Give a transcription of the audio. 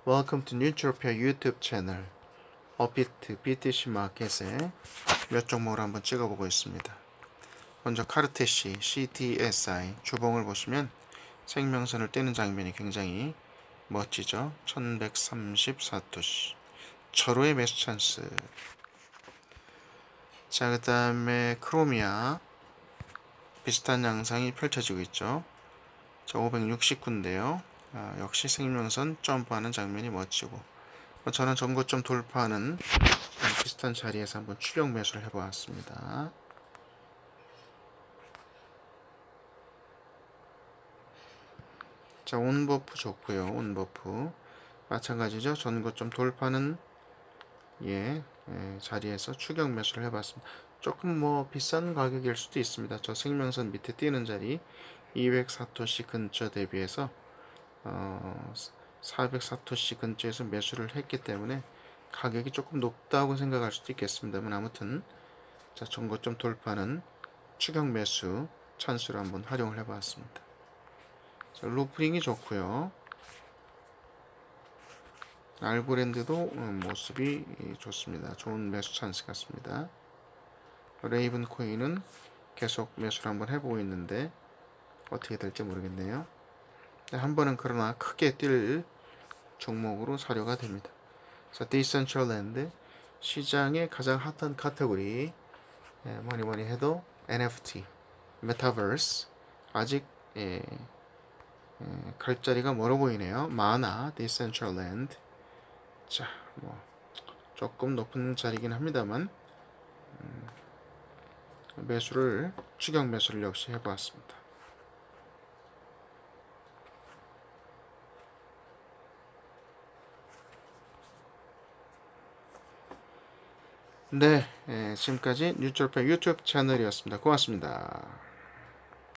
Welcome to 뉴트로피아 유튜브 채널. 업비트 BTC 마켓에 몇 종목을 한번 찍어보고 있습니다. 먼저 카르테시 CTSI 주봉을 보시면 생명선을 떼는 장면이 굉장히 멋지죠. 1134토시 절호의 매수 찬스. 자, 그 다음에 크로미아 비슷한 양상이 펼쳐지고 있죠. 자, 569인데요. 역시 생명선 점프하는 장면이 멋지고, 저는 전고점 돌파하는 비슷한 자리에서 한번 추격 매수를 해보았습니다. 자, 온버프 좋고요. 온버프 마찬가지죠. 전고점 돌파는 자리에서 추격 매수를 해봤습니다. 조금 비싼 가격일 수도 있습니다. 저 생명선 밑에 뛰는 자리 204토시 근처 대비해서 404토시 근처에서 매수를 했기 때문에 가격이 조금 높다고 생각할 수도 있겠습니다만, 아무튼 자, 전고점 돌파는 추격 매수 찬스로 한번 활용을 해봤습니다. 자, 루프링이 좋고요. 알고랜드도 모습이 좋습니다. 좋은 매수 찬스 같습니다. 레이븐 코인은 계속 매수를 한번 해보고 있는데 어떻게 될지 모르겠네요. 한 번은 그러나 크게 뛸 종목으로 사료가 됩니다. 자, 디센트럴랜드 시장의 가장 핫한 카테고리, 뭐니 해도 NFT, 메타버스 아직 갈 자리가 멀어 보이네요. 마나, 디센트럴랜드. 자, 조금 높은 자리긴 합니다만 매수를 추격 매수를 역시 해보았습니다. 네, 지금까지 뉴트로피아 유튜브 채널이었습니다. 고맙습니다.